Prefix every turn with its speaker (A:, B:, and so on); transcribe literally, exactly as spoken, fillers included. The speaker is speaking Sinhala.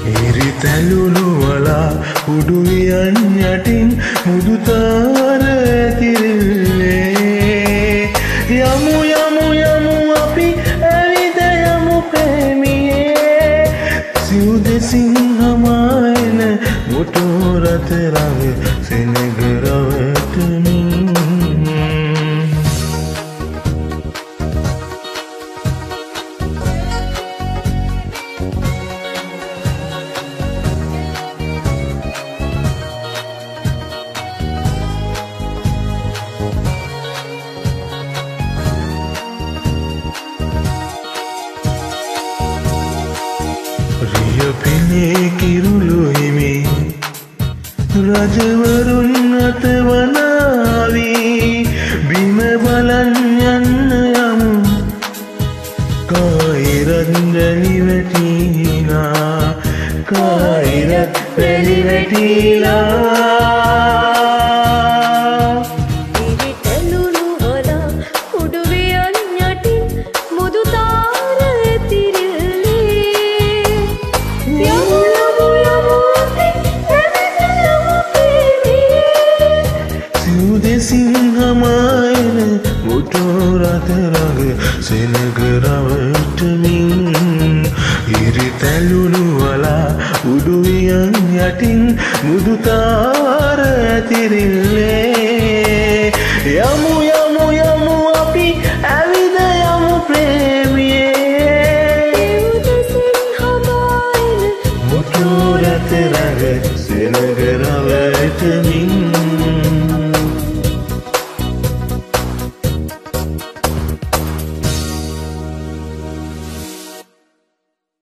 A: ඉරි තැලුණු වලා උඩුවියන් යටින් මුදු තාර ඇතිරිල්ලේ යමු යමු යමු අපි ඇවිද යමු ප්‍රේමියේ සිව් දෙසින් හමායන මොටෝ රථ ළඟ සෙනග රවටමින් රිය පෙනේ කිරුළු හිමි රජවරුන් අතවනාවී බිම බලන් යන්න යමු කායිරත් වැලි වැටිලා කායිරත් වැලි වැටිලා සිංහමායන මුටෝ රථ ළඟ සෙනග රවටමින් ඉරි තැලුණු වලා උඩුවියන් යටින් මුදු තාර ඇතිරිල්ලේ යමු